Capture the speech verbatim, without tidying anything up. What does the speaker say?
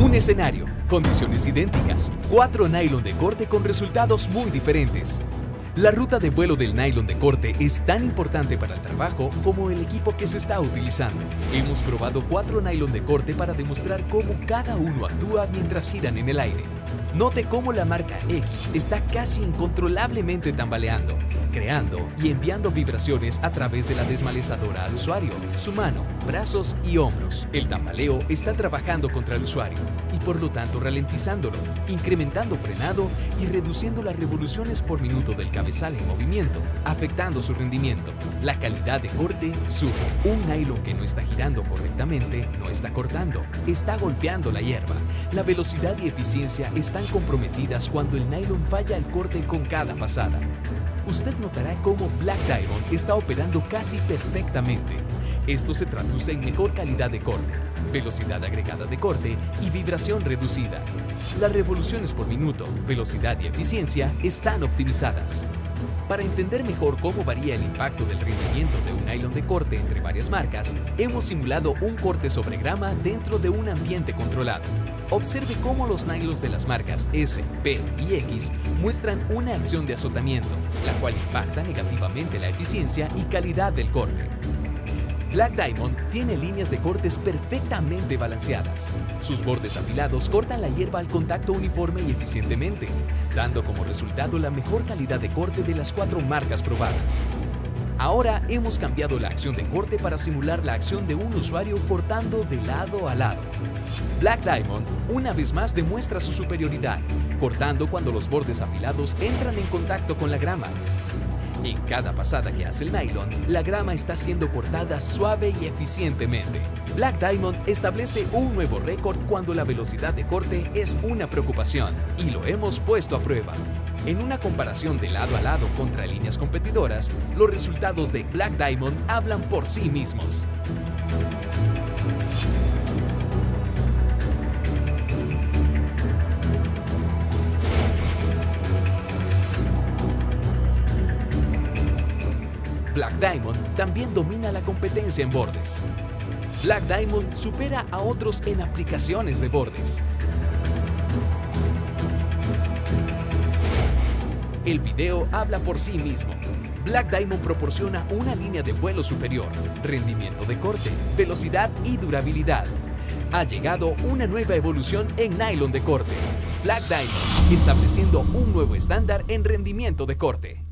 Un escenario, condiciones idénticas, cuatro nylon de corte con resultados muy diferentes. La ruta de vuelo del nylon de corte es tan importante para el trabajo como el equipo que se está utilizando. Hemos probado cuatro nylon de corte para demostrar cómo cada uno actúa mientras giran en el aire. Note cómo la marca X está casi incontrolablemente tambaleando, creando y enviando vibraciones a través de la desmalezadora al usuario, su mano, brazos y hombros. El tambaleo está trabajando contra el usuario y por lo tanto ralentizándolo, incrementando frenado y reduciendo las revoluciones por minuto del cabezal en movimiento, afectando su rendimiento. La calidad de corte sube. Un nylon que no está girando correctamente no está cortando, está golpeando la hierba. La velocidad y eficiencia están comprometidas cuando el nylon falla el corte con cada pasada. Usted notará cómo Black Diamond está operando casi perfectamente. Esto se traduce en mejor calidad de corte, velocidad agregada de corte y vibración reducida. Las revoluciones por minuto, velocidad y eficiencia están optimizadas. Para entender mejor cómo varía el impacto del rendimiento de un nylon de corte entre varias marcas, hemos simulado un corte sobre grama dentro de un ambiente controlado. Observe cómo los nylons de las marcas S, P y X muestran una acción de azotamiento, la cual impacta negativamente la eficiencia y calidad del corte. Black Diamond tiene líneas de cortes perfectamente balanceadas. Sus bordes afilados cortan la hierba al contacto uniforme y eficientemente, dando como resultado la mejor calidad de corte de las cuatro marcas probadas. Ahora hemos cambiado la acción de corte para simular la acción de un usuario cortando de lado a lado. Black Diamond una vez más demuestra su superioridad, cortando cuando los bordes afilados entran en contacto con la grama. En cada pasada que hace el nylon, la grama está siendo cortada suave y eficientemente. Black Diamond establece un nuevo récord cuando la velocidad de corte es una preocupación, y lo hemos puesto a prueba. En una comparación de lado a lado contra líneas competidoras, los resultados de Black Diamond hablan por sí mismos. Black Diamond también domina la competencia en bordes. Black Diamond supera a otros en aplicaciones de bordes. El video habla por sí mismo. Black Diamond proporciona una línea de vuelo superior, rendimiento de corte, velocidad y durabilidad. Ha llegado una nueva evolución en nylon de corte. Black Diamond, estableciendo un nuevo estándar en rendimiento de corte.